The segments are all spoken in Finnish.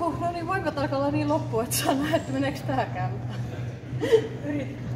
No niin, voimat alkaa olla niin loppu, että saa nähdä, että meneekö tääkään. Yritetään.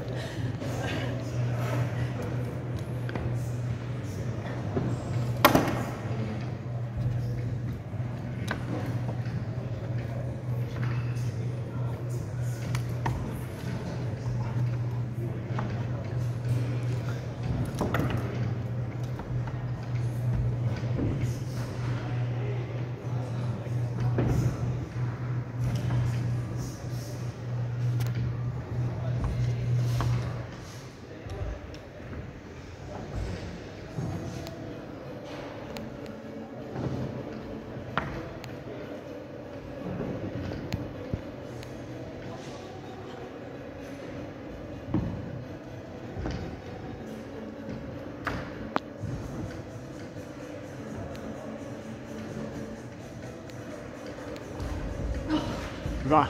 Hyvä.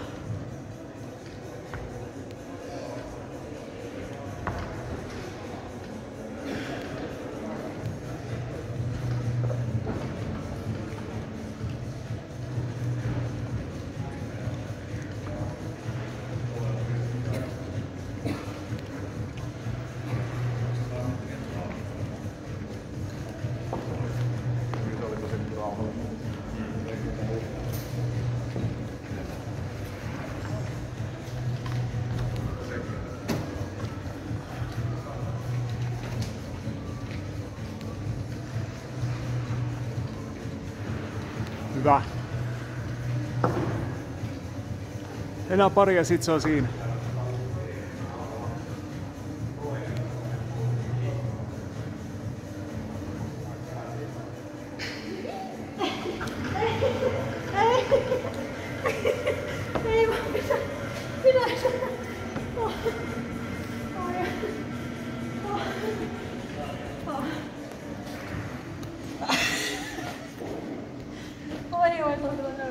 Hyvä. Enää pari ja sit se on siinä. Ei vaan pitäisi. Oi, toi kyllä